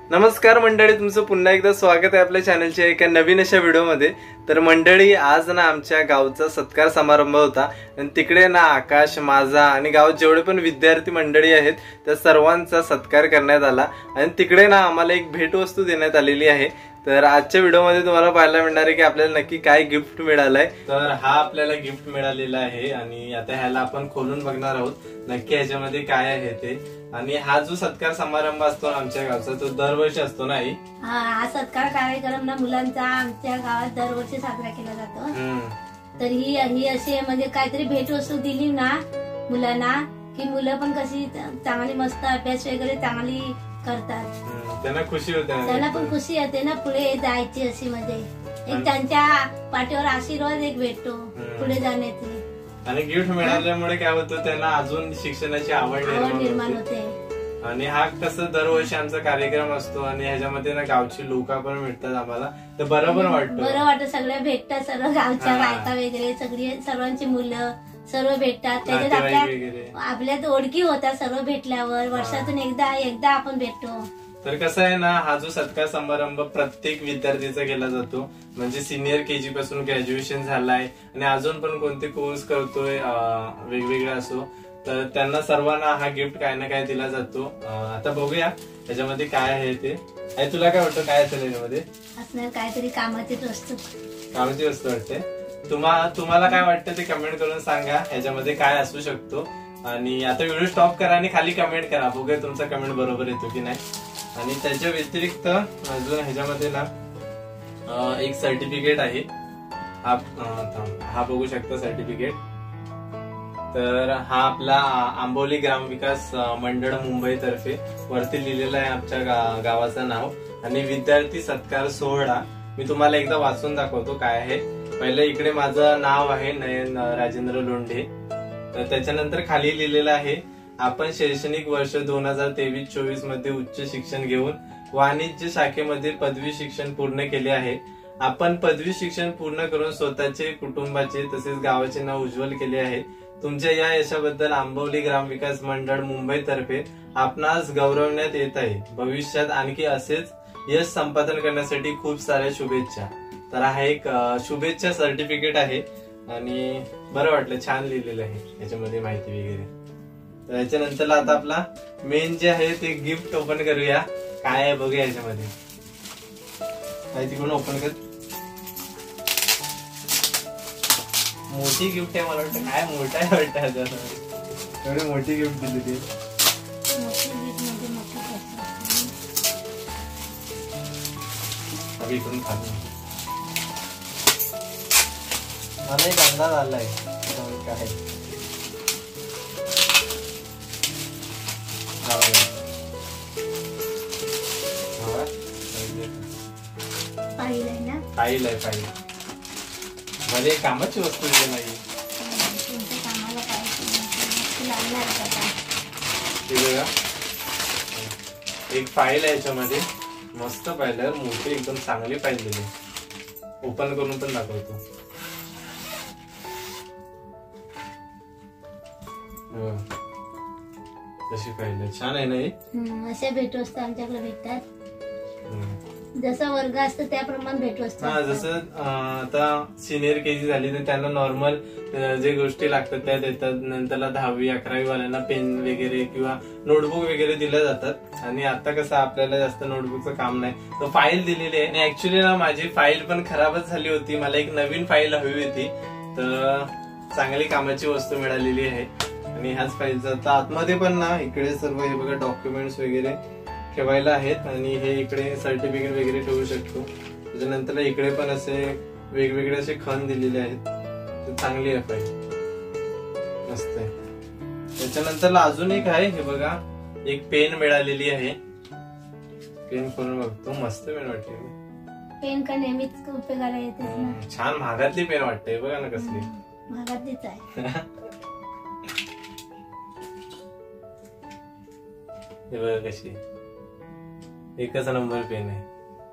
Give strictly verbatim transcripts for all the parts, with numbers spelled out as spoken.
नमस्कार मंडळी, तुमचं पुन्हा एकदा स्वागत आहे आपल्या चॅनलच्या एका नवीन अशा व्हिडिओमध्ये। तर मंडळी, आज ना आमच्या गावचा सत्कार समारंभ होता आणि तिकडे ना आकाश, माझा आणि गावात जेवढे पण विद्यार्थी मंडळी आहेत त्या सर्वांचा सत्कार करण्यात आला आणि तिकडे ना आम्हाला एक भेटवस्तू देण्यात आलेली आहे। तर आजच्या व्हिडिओमध्ये तुम्हाला पाहायला मिळणार आहे की आपल्याला नक्की काय गिफ्ट मिळालंय। तर हा आपल्याला गिफ्ट मिळालेला आहे आणि आता ह्याला आपण खोलून बघणार आहोत नक्की ह्याच्यामध्ये काय आहे ते। आणि हा जो सत्कार समारंभ असतो आमच्या गावचा तो दरवर्षी असतो ना आई? हा सत्कार कार्यक्रम ना मुलांचा आमच्या गावात दरवर्षी साजरा केला जातो। तर ही ही अशी म्हणजे काहीतरी भेटवस्तू दिली ना मुलांना की मुलं पण कशी चांगली मस्त अभ्यास वगैरे चांगली करतात, त्यांना खुशी होते, त्यांना पण खुशी होते ना पुढे जायची अशी, म्हणजे एक त्यांच्या पाठीवर आशीर्वाद एक भेटतो पुढे जाण्याची। आणि गिफ्ट मिळाल्यामुळे काय होतं त्यांना अजून शिक्षणाची आवड निर्माण होते। आणि हा कसं दरवर्षी आमचा कार्यक्रम असतो आणि ह्याच्यामध्ये ना गावची लोक पण भेटतात आम्हाला, तर बरं पण वाटतं, बरं वाटतं सगळे भेटतात, सर्व गावच्या बायका वगैरे सगळी सर्वांची मुलं सर्व भेटतात, त्याच्यात आपल्या आपल्यात ओळखी होतात सर्व भेटल्यावर, वर्षातून एकदा एकदा आपण भेटतो। तर कसं आहे ना, हा जो सत्कार समारंभ प्रत्येक विद्यार्थीचा केला जातो, म्हणजे सिनियर केजी पासून ग्रॅज्युएशन झालाय आणि अजून पण कोणते कोर्स करतोय वेगवेगळा असो, तर त्यांना सर्वांना हा गिफ्ट काय ना काय दिला जातो। आता बघूया त्याच्यामध्ये काय आहे ते। आई तुला काय वाटतं काय असेल याच्यामध्ये? असणार काहीतरी कामाची वस्तू, कामाची वस्तू वाटते। तुम्हाला तुम्हाला काय वाटतं ते कमेंट करून सांगा ह्याच्यामध्ये काय असू शकतो। आणि आता व्हिडिओ स्टॉप करा आणि खाली कमेंट करा, बघूया तुमचा कमेंट बरोबर येतो की नाही। आणि त्याच्या व्यतिरिक्त अजून ह्याच्यामध्ये ना एक सर्टिफिकेट आहे, हा हा बघू शकता सर्टिफिकेट। तर हा आपला आंबोली ग्रामविकास मंडळ मुंबई तर्फे वरती लिहिलेला आहे आमच्या गावाचं नाव आणि विद्यार्थी सत्कार सोहळा। मी तुम्हाला एकदा वाचून दाखवतो काय आहे। पहिले इकडे माझं नाव आहे नयन राजेंद्र लोंढे, तर त्याच्यानंतर खाली लिहिलेलं आहे आपण शैक्षणिक वर्ष दोन हजार तेवीस चोवीस मध्ये उच्च शिक्षण घेऊन वाणिज्य शाखेमध्ये पदवी शिक्षण पूर्ण केले आहे। आपण पदवी शिक्षण पूर्ण करून स्वतःचे, कुटुंबाचे तसेच गावाचे नाव उज्ज्वल केले आहे। तुमच्या या यशाबद्दल आंबोली ग्रामविकास मंडळ मुंबई तर्फे आपणास गौरवण्यात येत आहे। भविष्यात आणखी असेच यश संपादन करण्यासाठी खूप साऱ्या शुभेच्छा। तर हा एक शुभेच्छा सर्टिफिकेट आहे आणि बरं वाटलं, छान लिहिलेलं आहे याच्यामध्ये माहिती वगैरे। तर याच्यानंतर आता आपला मेन जे आहे ते गिफ्ट ओपन करूया, काय आहे बघूया याच्यामध्ये। काय तिकडून ओपन कर, मोठी गिफ्ट आहे, मला वाटतं काय मोठा आहे वाटतं, एवढी मोठी गिफ्ट दिली ती। इकडून खाली मला एक अंदाज आलाय काय फाईल आहे, फाईल मध्ये कामाची वस्तू दिली नाही, एक फाईल आहे याच्यामध्ये, मस्त फाईल आहे, मोठी एकदम चांगली फाईल दिली। ओपन करून पण दाखवतो। कशी फाईल आहे, छान आहे ना। अशा भेटवस्तू आमच्याकडे भेटतात, जसं वर्ग असतं त्याप्रमाणे भेटवस्तू। हा, जसं आता सिनियर केजी झाली तर त्यांना नॉर्मल जे गोष्टी लागतात त्या देतात, नंतरला दहावी अकरावी वाल्यांना पेन वगैरे किंवा नोटबुक वगैरे दिल्या जातात। आणि आता कसं आपल्याला जास्त नोटबुकचं काम नाही, तर फाईल दिलेली आहे। आणि ऍक्च्युली ना माझी फाईल पण खराबच झाली होती, मला एक नवीन फाईल हवी होती, तर चांगली कामाची वस्तू मिळालेली आहे। आणि ह्याच फाईलचा आता आतमध्ये पण ना इकडे सर्व हे बघा डॉक्युमेंट्स वगैरे ठेवायला आहेत आणि हे इकडे सर्टिफिकेट वगैरे ठेवू शकतो। त्याच्यानंतर इकडे पण असे वेगवेगळे असे खण दिलेले आहेत, तर चांगली आहे फाईल, मस्त आहे। त्याच्यानंतर अजून एक आहे, हे बघा एक पेन मिळालेली आहे, पेन खोलून बघतो, मस्त पेन वाटते। पेन का नेहमीच उपयोगाला येते, छान महागातली पेन वाटते, बघा ना कसली महागातलीच आहे। हे बघा कशी एकच नंबर पेन आहे,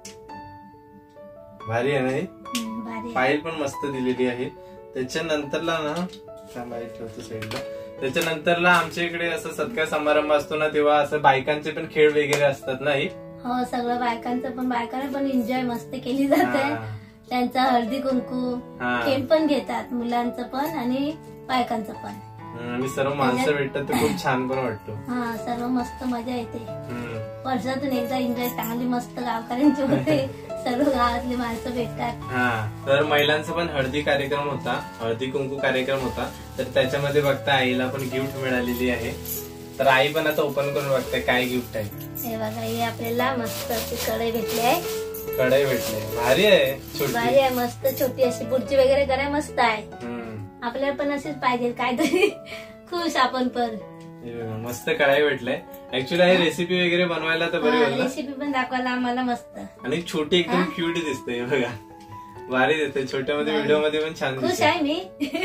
भारी आहे ना। फाईल पण मस्त दिलेली आहे। त्याच्यानंतरला ना ठेवतो साईडला, त्याच्यानंतरला आमच्या इकडे असं सत्कार समारंभ असतो ना तेव्हा असं बायकांचे पण खेळ वगैरे असतात ना, हो सगळं बायकांचं पण बायकांना पण एन्जॉय मस्त केली जाते. त्यांचा हळदी कुंकू खेळ पण घेतात मुलांचं पण आणि बायकांचं पण. आणि सर्व माणसं भेटतात तर खूप छान पण वाटतो. हा सर्व मस्त मजा येते. वर्षातून एकदा एन्जॉय चांगली मस्त गावकऱ्यांची होते. सर्व गावातली माणसं भेटतात. हा तर महिलांचा पण हळदी कार्यक्रम होता, हळदी कुंकू कार्यक्रम होता. तर त्याच्यामध्ये बघता आईला पण गिफ्ट मिळालेली आहे. तर आई पण आता ओपन करून बघताय काय गिफ्ट आहे. हे बघा हे आपल्याला मस्त अशी कढई भेटली आहे. कढई भेटली भारी आहे, छोटी भारी आहे मस्त छोटी अशी बुर्जी वगैरे करायला मस्त आहे. आपल्याला पण असेच पाहिजे काहीतरी खुश आपण पण. मस्त कढाई भेटलाय. ऍक्च्युली आहे रेसिपी वगैरे बनवायला तर बरी होईल. रेसिपी पण दाखवायला आम्हाला मस्त. आणि छोटी एकदम क्यूट दिसते बघा, भारी दिसते. छोट्या मध्ये व्हिडिओ मध्ये पण छान खुश आहे मी.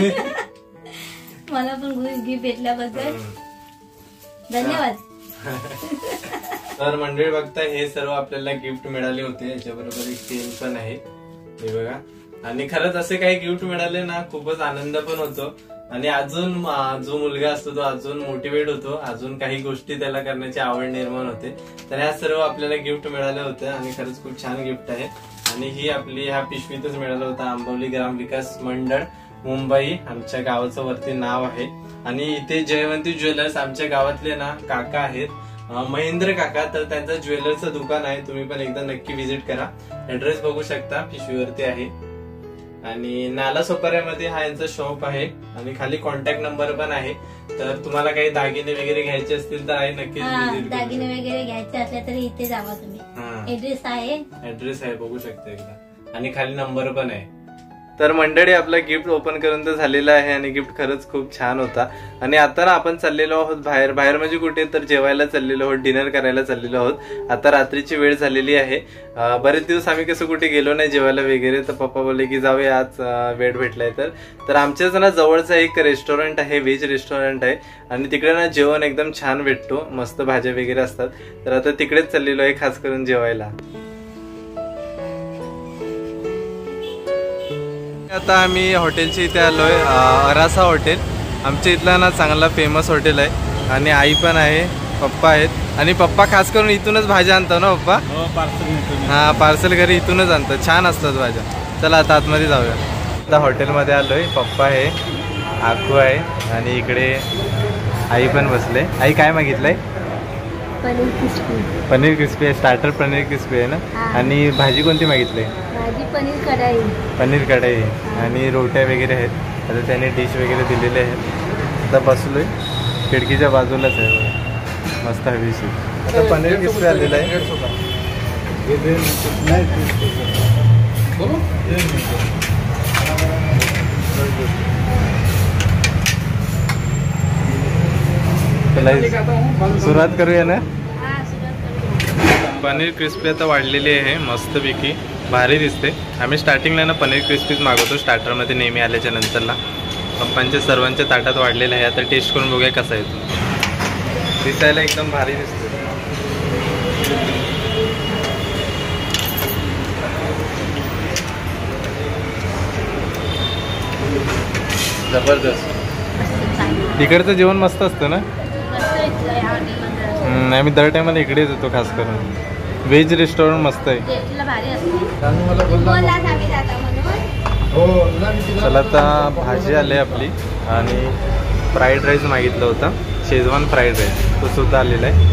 मला पण गिफ्ट भेटल्याबद्दल धन्यवाद. तर मंडळी बघता हे सर्व आपल्याला गिफ्ट मिळाले होते. याच्याबरोबर एक पेन पण आहे हे बघा. आणि खरंच असे काही गिफ्ट मिळाले ना खूपच आनंद पण होतो. आणि अजून जो मुलगा असतो तो अजून मोटिवेट होतो, अजून काही गोष्टी त्याला करण्याची आवड निर्माण होते. तर ह्या सर्व आपल्याला गिफ्ट मिळाले होते आणि खरंच खूप छान गिफ्ट आहे. आणि ही आपली ह्या पिशवीतच मिळालं होतं. आंबवली ग्राम विकास मंडळ मुंबई आमच्या गावाचं वरती नाव आहे. आणि इथे जयवंती ज्वेलर्स आमच्या गावातले ना काका आहेत, महेंद्र काका. तर त्यांचं ज्वेलर्सचं दुकान आहे, तुम्ही पण एकदा नक्की व्हिजिट करा. ऍड्रेस बघू शकता पिशवीवरती आहे. आणि नाला सोपाऱ्यामध्ये हा यांचा शॉप आहे. आणि खाली कॉन्टॅक्ट नंबर पण आहे. तर तुम्हाला काही दागिने वगैरे घ्यायचे असतील तर आहे नक्कीच. दागिने वगैरे घ्यायचे असले तरी इथे जावा तुम्ही. ऍड्रेस आहे ऍड्रेस आहे बघू शकता एकदा. आणि खाली नंबर पण आहे. तर मंडळी आपला गिफ्ट ओपन करून तर झालेला आहे आणि गिफ्ट खरंच खूप छान होता. आणि आता ना आपण चाललेलो आहोत बाहेर. बाहेर म्हणजे कुठे तर जेवायला चाललेलो आहोत, डिनर करायला चाललेलो आहोत. आता रात्रीची वेळ झालेली आहे. बरेच दिवस आम्ही कसं कुठे गेलो नाही जेवायला वगैरे. तर पप्पा बोलले की जाऊया आज वेळ भेटलाय तर. तर आमच्याच ना जवळचा एक रेस्टॉरंट आहे, व्हेज रेस्टॉरंट आहे. आणि तिकडे ना जेवण एकदम छान भेटतो, मस्त भाज्या वगैरे असतात. तर आता तिकडेच चाललेलो आहे खास करून जेवायला. आता आम्ही हॉटेलच्या इथे आलोय, अरासा हॉटेल. आमच्या इथला ना चांगला फेमस हॉटेल आहे. आणि आई पण आहे, पप्पा आहेत. आणि पप्पा खास करून इथूनच भाज्या आणतात ना पप्पा? हा पार्सल घरी इथूनच आणतात, छान असतात भाज्या. चला आता आतमध्ये जाऊया. आता हॉटेलमध्ये आलोय, पप्पा आहे, आकू आहे आणि इकडे आई पण बसले. आई काय मागितलंय? पनीर क्रिस्पी. पनीर क्रिस्पी आहे, स्टार्टर पनीर क्रिस्पी आहे ना. आणि भाजी कोणती मागितली? भाजी पनीर कढाई. पनीर कढाई आणि रोट्या वगैरे आहेत. आता त्याने डिश वगैरे दिलेले आहेत. आता बसलोय, खिडकीच्या बाजूलाच आहे, मस्त हवीशी. आता पनीर क्रिस्पी आलेलं आहे. सुरुवात करूया ना. पनीर क्रिस्पी आता वाढलेली आहे मस्तपैकी, भारी दिसते. आम्ही स्टार्टिंगला ना पनीर क्रिस्पीच मागवतो स्टार्टरमध्ये नेहमी आल्याच्या नंतरला. पप्पांच्या सर्वांच्या ताटात वाढलेलं आहे. आता टेस्ट करून बघूया कसा येतो. दिसायला एकदम भारी दिसते. जबरदस्त. इकडचं जेवण मस्त असतं ना. आम्ही दर टायमाला इकडेच येतो खास करून. व्हेज रेस्टॉरंट मस्त आहे. चला आता भाजी आली आपली. आणि फ्राईड राईस मागितलं होतं, शेजवान फ्राईड राईस, तो सुद्धा आलेला आहे.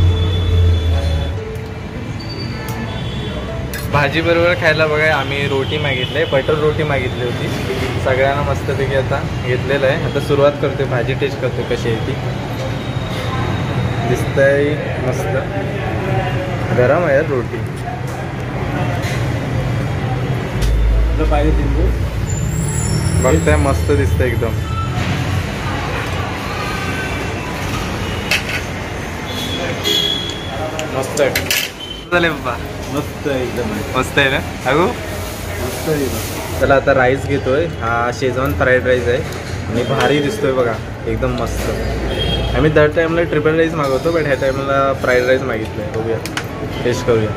भाजी बरोबर खायला बघा आम्ही रोटी मागितली, बटर रोटी मागितली होती. सगळ्यांना मस्तपैकी आता घेतलेलं आहे. आता सुरुवात करते, भाजी टेस्ट करते कशी आहे ती. दिसतंय मस्त गरम आहे रोटी. बघताय मस्त दिसतंय एकदम. मस्त आहे. झाले बाबा, मस्त आहे एकदम, मस्त आहे ना अगो, मस्त आहे. चला आता राईस घेतोय. हा शेजवान फ्राईड राईस आहे आणि भारी दिसतोय बघा, एकदम मस्त. आम्ही दर टाईमला ट्रिपल राईस मागवतो, बट ह्या टाईमला फ्राईड राईस मागितलं आहे. बघूया, टेस्ट करूया.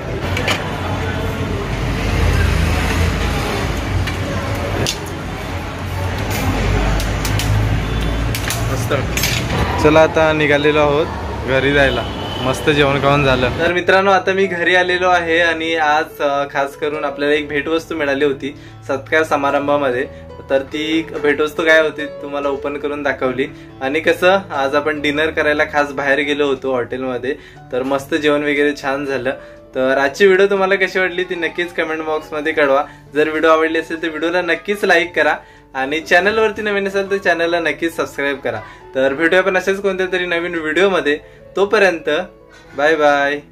मस्त. चला आता निघालेलो आहोत घरी जायला. मस्त जेवण खाऊन झालं. तर मित्रांनो आता मी घरी आलेलो आहे आणि आज खास करून आपल्याला एक भेटवस्तू मिळाली होती सत्कार समारंभामध्ये. तर ती भेटवस्तू काय होती तुम्हाला ओपन करून दाखवली. आणि कसं आज आपण डिनर करायला खास बाहेर गेलो होतो हॉटेलमध्ये. तर मस्त जेवण वगैरे छान झालं. तर आजची व्हिडिओ तुम्हाला कशी वाटली ती नक्कीच कमेंट बॉक्स मध्ये कळवा. जर व्हिडिओ आवडली असेल तर व्हिडिओला नक्कीच लाईक करा आणि चॅनलवरती नवीन असेल तर चॅनलला नक्कीच सबस्क्राईब करा. तर भेटूया आपण असेच कोणत्या तरी नवीन व्हिडिओ मध्ये. तोपर्यंत बाय बाय.